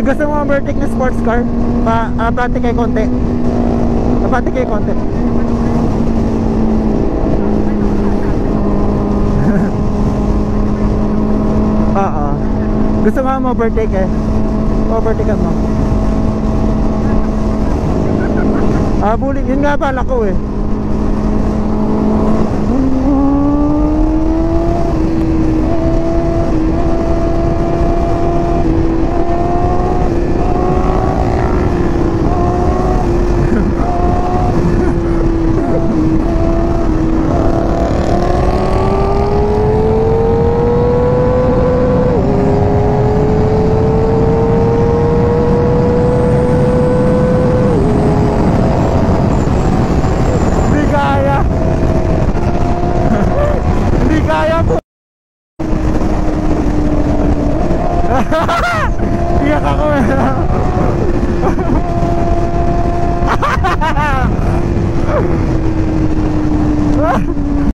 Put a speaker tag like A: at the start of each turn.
A: gusto mo overtake na sports car? Pati kayo konti. Pati kayo konti. Oo. Gusto mo overtake eh. Overtake mo. Bully. Yun nga pala ko eh. Iyak ako.